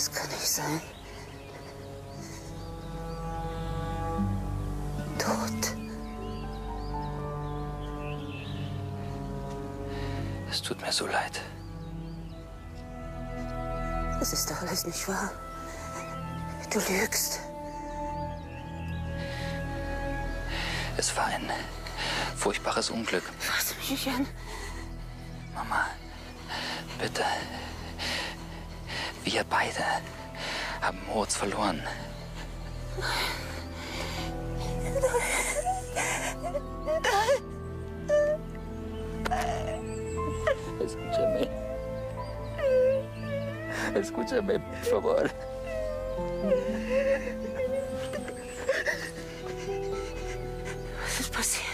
Das kann nicht sein. Tot. Es tut mir so leid. Das ist doch alles nicht wahr. Du lügst. Es war ein furchtbares Unglück. Fass mich nicht an. Mama, bitte. Wir beide haben Moritz verloren. Escúchame. Escúchame, por favor. Was ist passiert?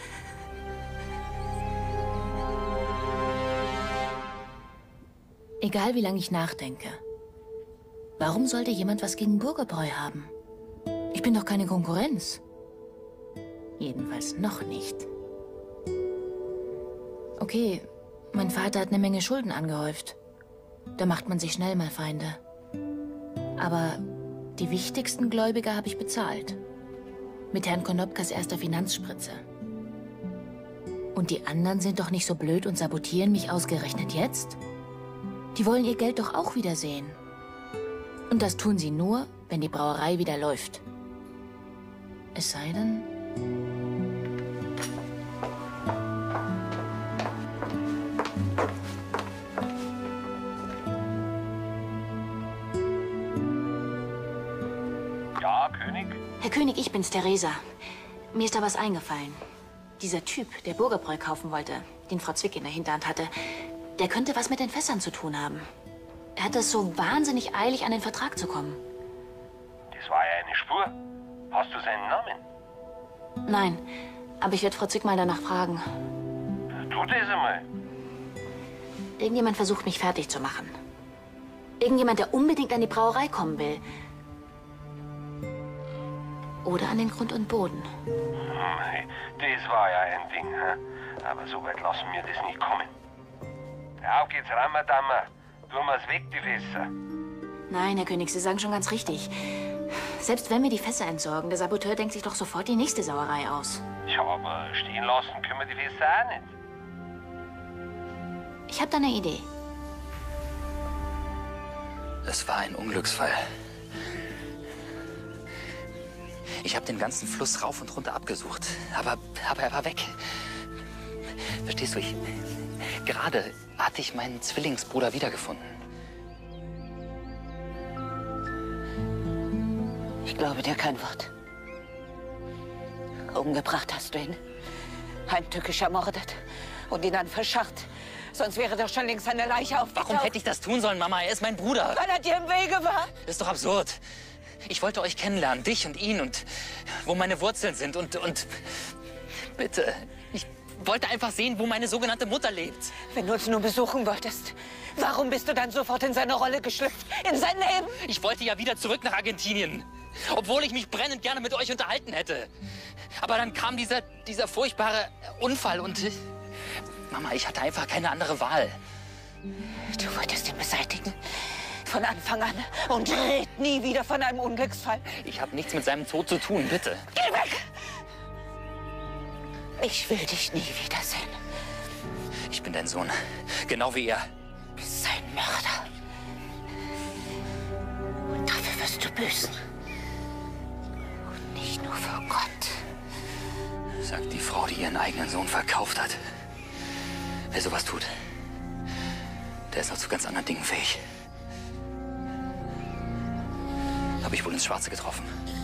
Egal wie lange ich nachdenke. Warum sollte jemand was gegen Burgerbräu haben? Ich bin doch keine Konkurrenz. Jedenfalls noch nicht. Okay, mein Vater hat eine Menge Schulden angehäuft. Da macht man sich schnell mal Feinde. Aber die wichtigsten Gläubiger habe ich bezahlt. Mit Herrn Konopkas erster Finanzspritze. Und die anderen sind doch nicht so blöd und sabotieren mich ausgerechnet jetzt? Die wollen ihr Geld doch auch wiedersehen. Und das tun sie nur, wenn die Brauerei wieder läuft. Es sei denn... Ja, König? Herr König, ich bin's, Theresa. Mir ist da was eingefallen. Dieser Typ, der Burgerbräu kaufen wollte, den Frau Zwick in der Hinterhand hatte, der könnte was mit den Fässern zu tun haben. Er hat es so wahnsinnig eilig, an den Vertrag zu kommen. Das war ja eine Spur. Hast du seinen Namen? Nein, aber ich werde Frau Zwick mal danach fragen. Tu das einmal. Irgendjemand versucht, mich fertig zu machen. Irgendjemand, der unbedingt an die Brauerei kommen will. Oder an den Grund und Boden. Das war ja ein Ding, hä? Aber so weit lassen wir das nicht kommen. Auf geht's, Ramadammer. Tun wir's weg, die Fässer. Nein, Herr König, Sie sagen schon ganz richtig. Selbst wenn wir die Fässer entsorgen, der Saboteur denkt sich doch sofort die nächste Sauerei aus. Ja, aber stehen lassen können wir die Fässer auch nicht. Ich habe da eine Idee. Es war ein Unglücksfall. Ich habe den ganzen Fluss rauf und runter abgesucht, aber er war weg. Verstehst du, gerade hatte ich meinen Zwillingsbruder wiedergefunden. Ich glaube dir kein Wort. Umgebracht hast du ihn. Heimtückisch ermordet und ihn dann verscharrt. Sonst wäre doch schon längst seine Leiche aufgetaucht. Warum hätte ich das tun sollen, Mama? Er ist mein Bruder. Weil er dir im Wege war. Das ist doch absurd. Ich wollte euch kennenlernen, dich und ihn und wo meine Wurzeln sind und bitte, ich wollte einfach sehen, wo meine sogenannte Mutter lebt. Wenn du uns nur besuchen wolltest, warum bist du dann sofort in seine Rolle geschlüpft? In sein Leben? Ich wollte ja wieder zurück nach Argentinien, obwohl ich mich brennend gerne mit euch unterhalten hätte. Aber dann kam dieser furchtbare Unfall und Mama, ich hatte einfach keine andere Wahl. Du wolltest ihn beseitigen. Von Anfang an. Und red nie wieder von einem Unglücksfall. Ich habe nichts mit seinem Tod zu tun, bitte. Geh weg! Ich will dich nie wiedersehen. Ich bin dein Sohn, genau wie er. Du bist ein Mörder. Und dafür wirst du büßen. Und nicht nur vor Gott. Sagt die Frau, die ihren eigenen Sohn verkauft hat. Wer sowas tut, der ist noch zu ganz anderen Dingen fähig. Habe ich wohl ins Schwarze getroffen.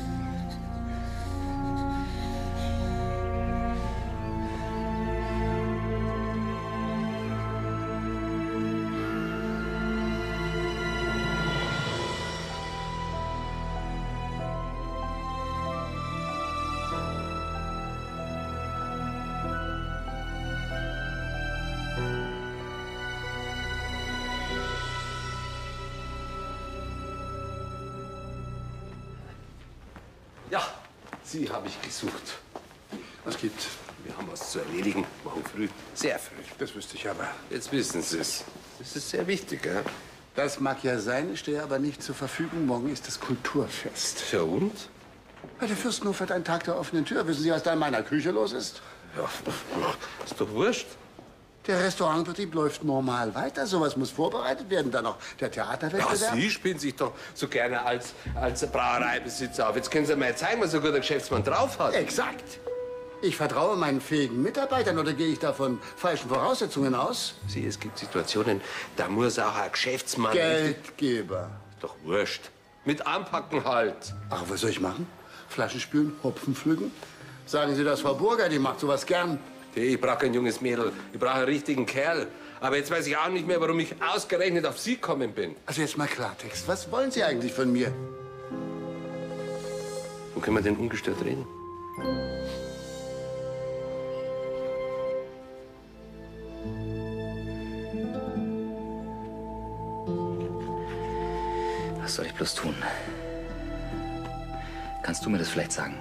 Ja, Sie habe ich gesucht. Was gibt? Wir haben was zu erledigen. Morgen früh. Sehr früh. Das wüsste ich aber. Jetzt wissen Sie es. Das ist sehr wichtig, ja? Das mag ja sein, ich stehe aber nicht zur Verfügung. Morgen ist das Kulturfest. Ja und? Ja, der Fürstenhof hat einen Tag der offenen Tür. Wissen Sie, was da in meiner Küche los ist? Ja, ist doch wurscht. Der Restaurantbetrieb läuft normal weiter. Sowas muss vorbereitet werden. Dann noch der Ja, Theaterwettbewerb. Sie spielen sich doch so gerne als Brauereibesitzer auf. Jetzt können Sie mal zeigen, was so ein guter Geschäftsmann drauf hat. Exakt. Ich vertraue meinen fähigen Mitarbeitern oder gehe ich da von falschen Voraussetzungen aus? Sie, es gibt Situationen, da muss auch ein Geschäftsmann... Geldgeber. Doch wurscht. Mit anpacken halt. Ach, was soll ich machen? Flaschen spülen, Hopfen pflücken? Sagen Sie das, Frau Burger, die macht sowas gern. Ich brauche kein junges Mädel. Ich brauche einen richtigen Kerl. Aber jetzt weiß ich auch nicht mehr, warum ich ausgerechnet auf Sie gekommen bin. Also jetzt mal Klartext. Was wollen Sie eigentlich von mir? Wo können wir denn ungestört reden? Was soll ich bloß tun? Kannst du mir das vielleicht sagen?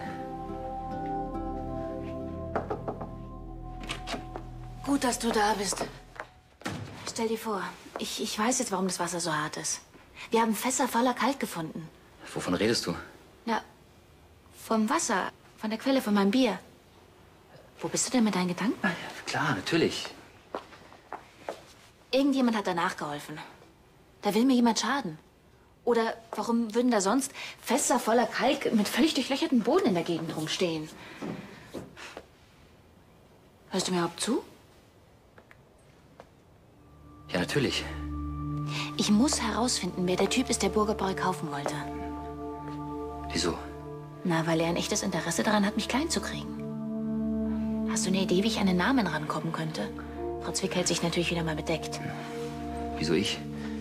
Gut, dass du da bist. Stell dir vor, ich weiß jetzt, warum das Wasser so hart ist. Wir haben Fässer voller Kalk gefunden. Wovon redest du? Na, vom Wasser, von der Quelle von meinem Bier. Wo bist du denn mit deinen Gedanken? Ja, klar, natürlich. Irgendjemand hat danach geholfen. Da will mir jemand schaden. Oder warum würden da sonst Fässer voller Kalk mit völlig durchlöchertem Boden in der Gegend rumstehen? Hörst du mir überhaupt zu? Ja, natürlich. Ich muss herausfinden, wer der Typ ist, der Burgerbräu kaufen wollte. Wieso? Na, weil er ein echtes Interesse daran hat, mich klein zu kriegen. Hast du eine Idee, wie ich an den Namen rankommen könnte? Frau Zwick hält sich natürlich wieder mal bedeckt. Wieso ich?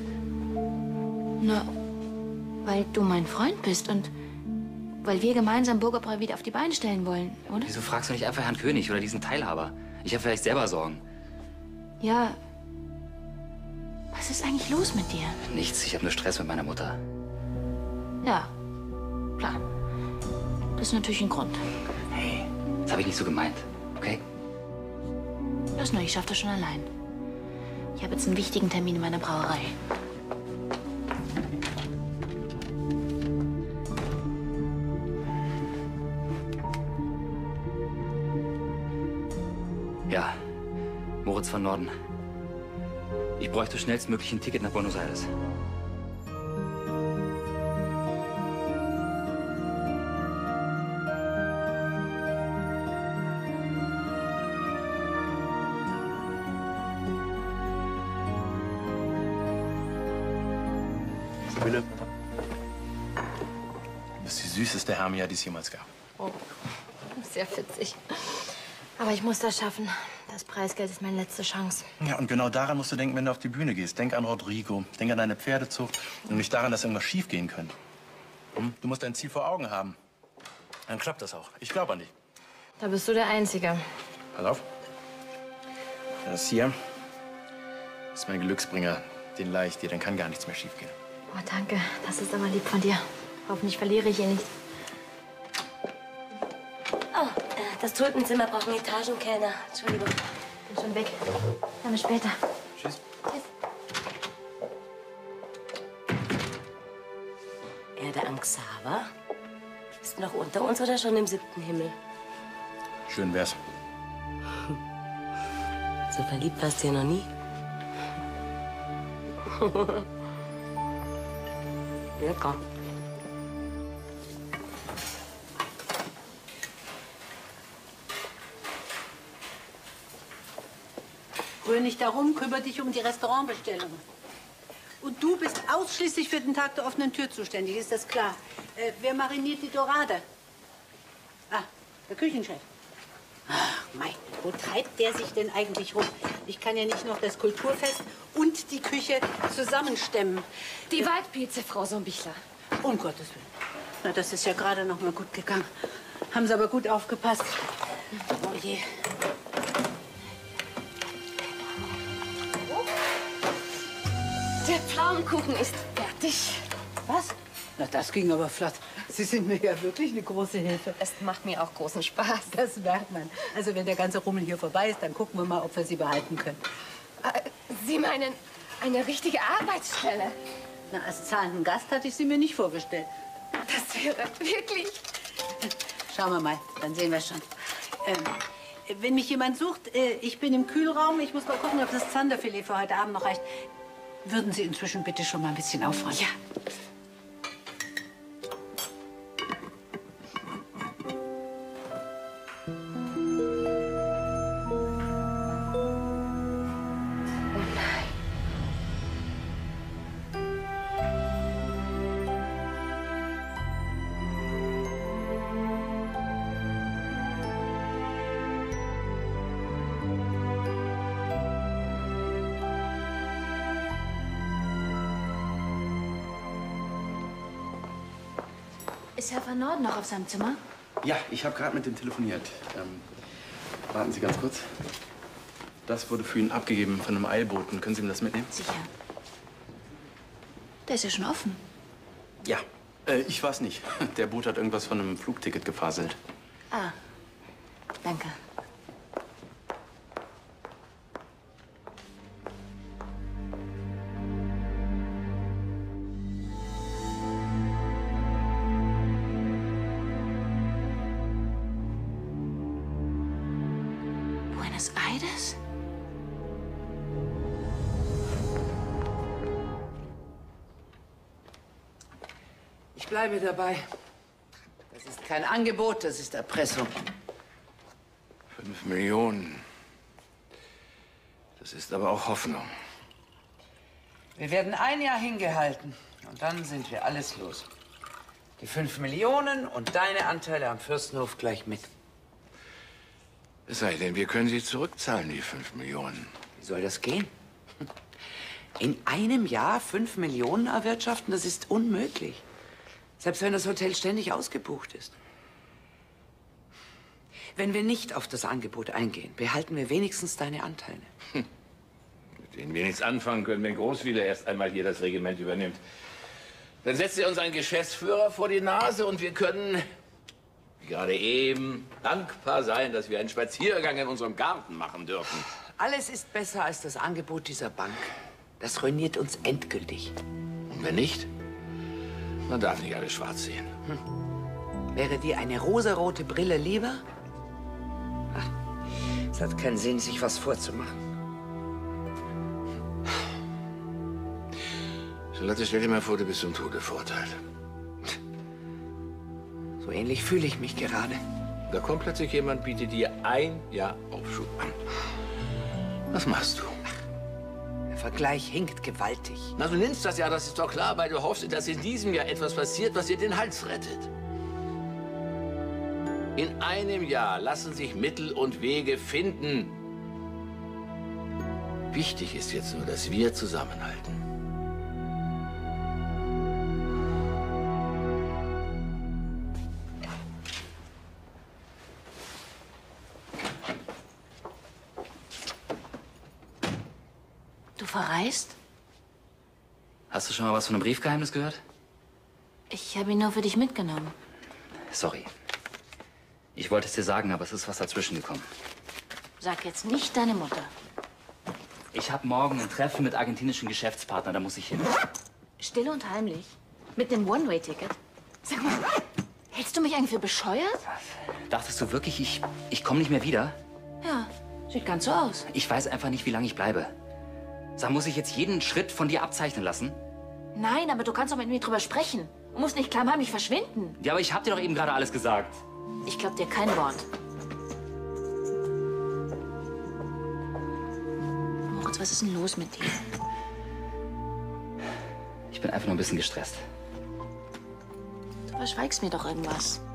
Na, weil du mein Freund bist und weil wir gemeinsam Burgerbräu wieder auf die Beine stellen wollen, oder? Wieso fragst du nicht einfach Herrn König oder diesen Teilhaber? Ich habe vielleicht selber Sorgen. Ja. Was ist eigentlich los mit dir? Nichts, ich habe nur Stress mit meiner Mutter. Ja, klar. Das ist natürlich ein Grund. Hey, das habe ich nicht so gemeint, okay? Lass nur, ich schaff das schon allein. Ich habe jetzt einen wichtigen Termin in meiner Brauerei. Ja, Moritz von Norden. Ich bräuchte schnellstmöglich ein Ticket nach Buenos Aires. Sibylle, du bist die süßeste Hermia, die es jemals gab. Oh, sehr witzig. Aber ich muss das schaffen. Das Preisgeld ist meine letzte Chance. Ja, und genau daran musst du denken, wenn du auf die Bühne gehst. Denk an Rodrigo, denk an deine Pferdezucht und nicht daran, dass irgendwas schief gehen könnte. Du musst dein Ziel vor Augen haben. Dann klappt das auch. Ich glaube an dich. Da bist du der Einzige. Pass auf. Das hier ist mein Glücksbringer. Den leih ich dir, dann kann gar nichts mehr schief gehen. Oh, danke. Das ist aber lieb von dir. Hoffentlich verliere ich ihn nicht. Oh, das Tulpenzimmer braucht einen Etagenkellner. Entschuldigung. Bin schon weg. Dann bis später. Tschüss. Tschüss. Erde an Xaver? Bist du noch unter uns oder schon im 7. Himmel? Schön wär's. So verliebt warst du ja noch nie. Lecker. Rühr nicht darum, kümmere dich um die Restaurantbestellungen. Und du bist ausschließlich für den Tag der offenen Tür zuständig, ist das klar? Wer mariniert die Dorade? Ah, der Küchenchef. Ach, mein, wo treibt der sich denn eigentlich rum? Ich kann ja nicht noch das Kulturfest und die Küche zusammenstemmen. Die Waldpilze, Frau Sombichler. Um Gottes Willen. Na, das ist ja gerade noch mal gut gegangen. Haben Sie aber gut aufgepasst. Oh je. Der Pflaumenkuchen ist fertig. Was? Na, das ging aber flott. Sie sind mir ja wirklich eine große Hilfe. Es macht mir auch großen Spaß. Das merkt man. Also wenn der ganze Rummel hier vorbei ist, dann gucken wir mal, ob wir sie behalten können. Sie meinen Eine richtige Arbeitsstelle. Na, als zahlenden Gast hatte ich sie mir nicht vorgestellt. Das wäre wirklich... Schauen wir mal, dann sehen wir schon. Wenn mich jemand sucht, ich bin im Kühlraum. Ich muss mal gucken, ob das Zanderfilet für heute Abend noch reicht. Würden Sie inzwischen bitte schon mal ein bisschen aufräumen? Ja. Ist Herr van Norden noch auf seinem Zimmer? Ja, ich habe gerade mit ihm telefoniert. Warten Sie ganz kurz. Das wurde für ihn abgegeben von einem Eilboten. Können Sie ihm das mitnehmen? Sicher. Der ist ja schon offen. Ja. Ich weiß nicht. Der Boot hat irgendwas von einem Flugticket gefaselt. Ah, danke. Buenos Aires? Ich bleibe dabei. Das ist kein Angebot, das ist Erpressung. 5 Millionen. Das ist aber auch Hoffnung. Wir werden ein Jahr hingehalten und dann sind wir alles los. Die 5 Millionen und deine Anteile am Fürstenhof gleich mit. Es sei denn, wir können sie zurückzahlen, die 5 Millionen. Wie soll das gehen? In einem Jahr 5 Millionen erwirtschaften, das ist unmöglich. Selbst wenn das Hotel ständig ausgebucht ist. Wenn wir nicht auf das Angebot eingehen, behalten wir wenigstens deine Anteile. Mit denen wir nichts anfangen können, wenn Großwieler erst einmal hier das Regiment übernimmt. Dann setzt er uns einen Geschäftsführer vor die Nase und wir können, wie gerade eben, dankbar sein, dass wir einen Spaziergang in unserem Garten machen dürfen. Alles ist besser als das Angebot dieser Bank. Das ruiniert uns endgültig. Und wenn nicht, man darf nicht alles schwarz sehen. Wäre dir eine rosarote Brille lieber? Ach, es hat keinen Sinn, sich was vorzumachen. Charlotte, stell dir mal vor, du bist zum Tode verurteilt. So ähnlich fühle ich mich gerade. Da kommt plötzlich jemand, bietet dir 1 Jahr Aufschub an. Was machst du? Der Vergleich hinkt gewaltig. Na, du nimmst das ja, das ist doch klar, weil du hoffst, dass in diesem Jahr etwas passiert, was dir den Hals rettet. In einem Jahr lassen sich Mittel und Wege finden. Wichtig ist jetzt nur, dass wir zusammenhalten. Du verreist? Hast du schon mal was von einem Briefgeheimnis gehört? Ich habe ihn nur für dich mitgenommen. Sorry. Ich wollte es dir sagen, aber es ist was dazwischen gekommen. Sag jetzt nicht deine Mutter. Ich habe morgen ein Treffen mit argentinischen Geschäftspartnern, da muss ich hin. Still und heimlich. Mit dem One-Way-Ticket. Sag mal, hältst du mich eigentlich für bescheuert? Dachtest du wirklich, ich komme nicht mehr wieder? Ja, sieht ganz so aus. Ich weiß einfach nicht, wie lange ich bleibe. Sag, muss ich jetzt jeden Schritt von dir abzeichnen lassen? Nein, aber du kannst doch mit mir drüber sprechen. Du musst nicht klammheimlich verschwinden. Ja, aber ich hab dir doch eben gerade alles gesagt. Ich glaub dir kein Wort. Moritz, was ist denn los mit dir? Ich bin einfach nur ein bisschen gestresst. Du verschweigst mir doch irgendwas.